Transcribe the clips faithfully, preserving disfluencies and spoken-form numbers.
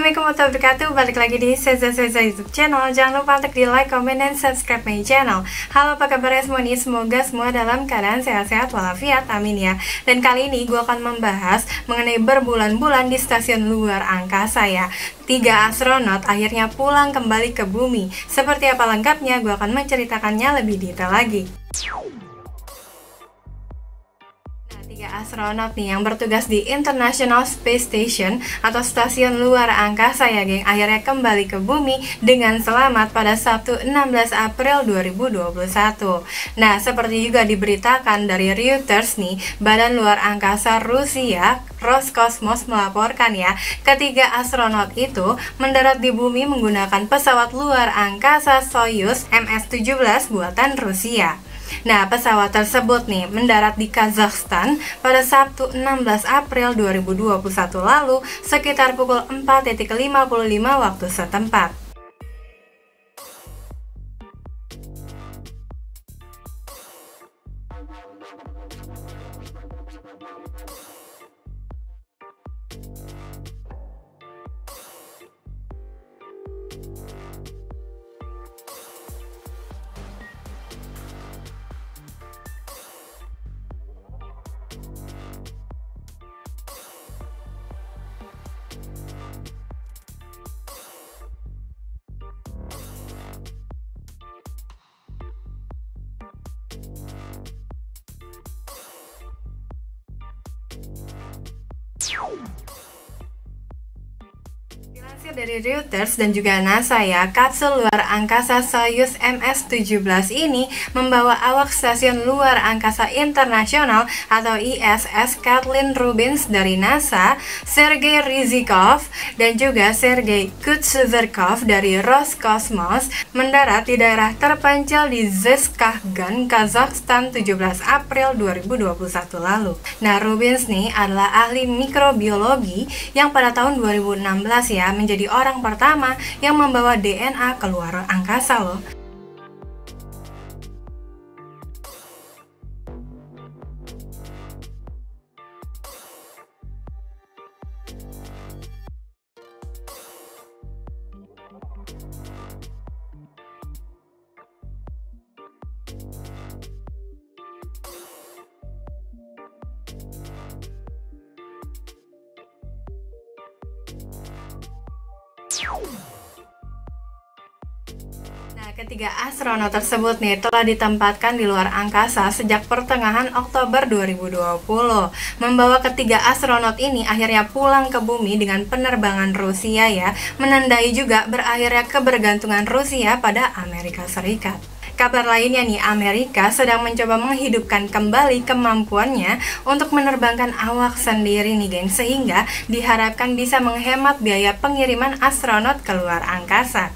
Assalamualaikum warahmatullahi wabarakatuh. Balik lagi di Seza Seza YouTube channel. Jangan lupa untuk di like, comment, dan subscribe my channel. Halo, apa kabarnya semua nih? Semoga semua dalam keadaan sehat-sehat walafiat, amin ya. Dan kali ini gue akan membahas mengenai berbulan-bulan di stasiun luar angkasa ya. Tiga astronot akhirnya pulang kembali ke bumi. Seperti apa lengkapnya, gue akan menceritakannya lebih detail lagi. Tiga astronot nih yang bertugas di International Space Station atau stasiun luar angkasa ya geng, akhirnya kembali ke bumi dengan selamat pada Sabtu enam belas April dua ribu dua puluh satu. Nah, seperti juga diberitakan dari Reuters nih, Badan Luar Angkasa Rusia Roskosmos melaporkan ya, ketiga astronot itu mendarat di bumi menggunakan pesawat luar angkasa Soyuz M S tujuh belas buatan Rusia. Nah, pesawat tersebut nih mendarat di Kazakhstan pada Sabtu enam belas April dua ribu dua puluh satu lalu sekitar pukul empat lima puluh lima waktu setempat. Dilansir dari Reuters dan juga NASA ya, kapsul luar angkasa Soyuz M S tujuh belas ini membawa awak stasiun luar angkasa internasional atau I S S Kathleen Rubins dari NASA, Sergei Ryzhikov dan juga Sergei Kutsuverkov dari Roskosmos mendarat di daerah terpencil di Zhezkazgan, Kazakhstan tujuh belas April dua ribu dua puluh satu lalu. Nah, Rubins nih adalah ahli mikrobiologi yang pada tahun dua ribu enam belas ya menjadi orang pertama yang membawa D N A keluar angkasa loh. Nah, ketiga astronot tersebut nih telah ditempatkan di luar angkasa sejak pertengahan Oktober dua ribu dua puluh. Membawa ketiga astronot ini akhirnya pulang ke bumi dengan penerbangan Rusia ya, menandai juga berakhirnya kebergantungan Rusia pada Amerika Serikat. Kabar lainnya nih, Amerika sedang mencoba menghidupkan kembali kemampuannya untuk menerbangkan awak sendiri nih geng, sehingga diharapkan bisa menghemat biaya pengiriman astronot ke luar angkasa.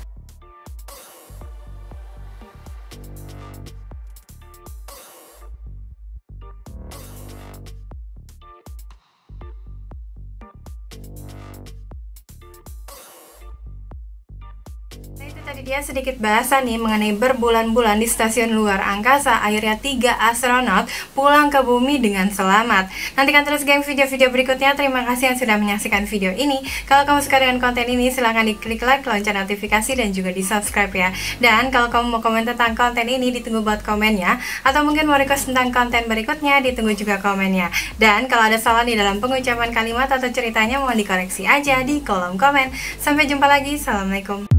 Nah, itu tadi dia sedikit bahasan nih mengenai berbulan-bulan di stasiun luar angkasa. Akhirnya tiga astronot pulang ke bumi dengan selamat. Nantikan terus geng video-video berikutnya. Terima kasih yang sudah menyaksikan video ini. Kalau kamu suka dengan konten ini, silahkan diklik like, lonceng notifikasi, dan juga di subscribe ya. Dan kalau kamu mau komen tentang konten ini, ditunggu buat komennya. Atau mungkin mau request tentang konten berikutnya, ditunggu juga komennya. Dan kalau ada salah di dalam pengucapan kalimat atau ceritanya, mohon dikoreksi aja di kolom komen. Sampai jumpa lagi. Assalamualaikum.